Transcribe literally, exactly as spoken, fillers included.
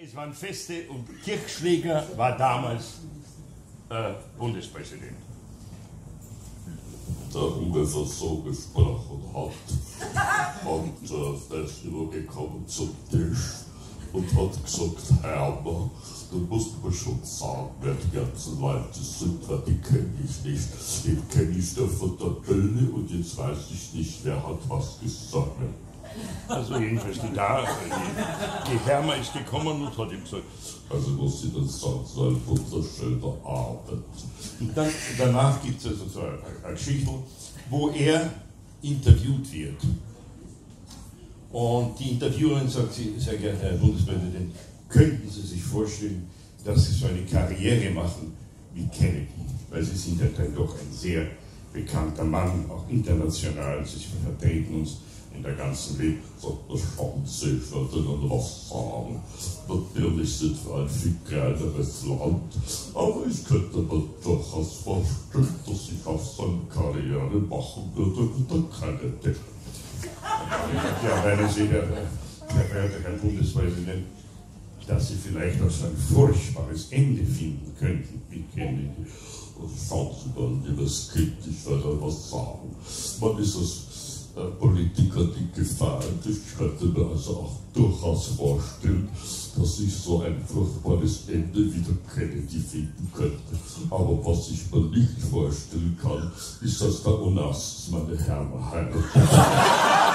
Es waren Feste und Kirchschläger war damals äh, Bundespräsident. Darüber so gesprochen hat. Und äh, der ist übergekommen zum Tisch und hat gesagt, Hermann, du musst mir schon sagen, wer die ganzen Leute sind, weil die kenne ich nicht. Den kenne ich nur von der Bühne und jetzt weiß ich nicht, wer hat was gesagt. Also jedenfalls die da, die, die Herma ist gekommen und hat ihm gesagt, also muss ich dann sagen, so ein wunderschöner Abend. Und dann, danach gibt es also so eine, eine Geschichte, wo er interviewt wird. Und die Interviewerin sagt, sie, sehr geehrter Herr Bundespräsident, könnten Sie sich vorstellen, dass Sie so eine Karriere machen wie Kennedy? Weil Sie sind ja dann doch ein sehr bekannter Mann, auch international, Sie vertreten uns in der ganzen Welt. So, das schauen Sie, ich würde Ihnen was sagen. Natürlich sind wir ein viel kleineres Land, aber ich könnte mir durchaus vorstellen, dass ich auf so eine Karriere machen würde wie der Kennedy. Ja, meinen Sie, Herr, Herr, Herr Bundespräsident, dass Sie vielleicht auch so ein furchtbares Ende finden könnten wie Kennedy? Schauen Sie mal, liebes Kind, ich werde was sagen. Man ist als äh, Politiker die Gefahr, und ich könnte mir also auch durchaus vorstellen, dass ich so ein furchtbares Ende wie der Kennedy finden könnte. Aber was ich mir nicht vorstellen kann, ist, dass der Onassis meine Herren heiratet.